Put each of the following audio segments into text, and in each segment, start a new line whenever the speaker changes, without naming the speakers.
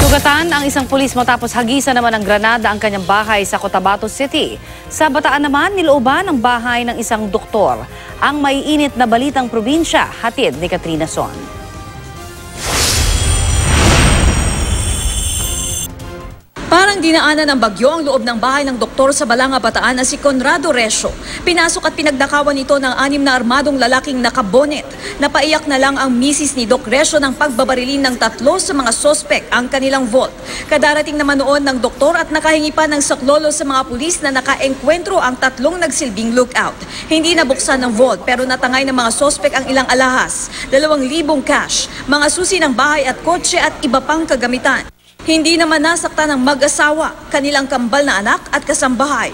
Sugatan ang isang pulis matapos hagisan naman ng granada ang kanyang bahay sa Cotabato City. Sa Bataan naman, nilooban ang bahay ng isang doktor. Ang maiinit na balitang probinsya, hatid ni Katrina Son.
Parang dinaanan ng bagyo ang loob ng bahay ng doktor sa Balanga, Bataan na si Conrado Resio. Pinasok at pinagdakawan ito ng 6 na armadong lalaking naka-bonnet. Napaiyak na lang ang misis ni Doc Resio ng pagbabarilin ng 3 sa mga sospek ang kanilang vault. Kadarating naman noon ng doktor at nakahingi pa ng saklolo sa mga pulis na nakaengkwentro ang 3 nagsilbing lookout. Hindi nabuksan ng vault pero natangay ng mga sospek ang ilang alahas, 2,000 cash, mga susi ng bahay at kotse at iba pang kagamitan. Hindi naman nasaktan ng mag-asawa, kanilang kambal na anak at kasambahay.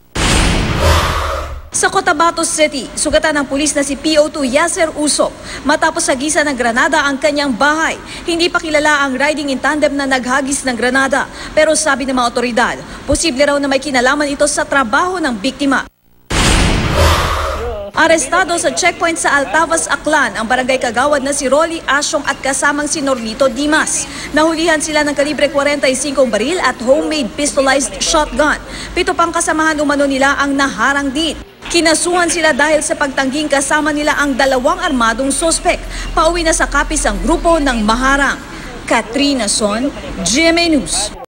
Sa Cotabato City, sugatan ng pulis na si PO2 Yasser Usop matapos hagisan ng granada ang kanyang bahay. Hindi pa kilala ang riding in tandem na naghagis ng granada, pero sabi ng mga otoridad, posible raw na may kinalaman ito sa trabaho ng biktima. Arestado sa checkpoint sa Altavas, Aklan ang barangay kagawad na si Rolly Asyong at kasamang si Norlito Dimas. Nahulihan sila ng kalibre 45 baril at homemade pistolized shotgun. 7 pang kasamahan umano nila ang naharang din. Kinasuhan sila dahil sa pagtangging kasama nila ang 2 armadong sospek. Pauwi na sa kapis ang grupo ng maharang. Katrina Son, GMA News.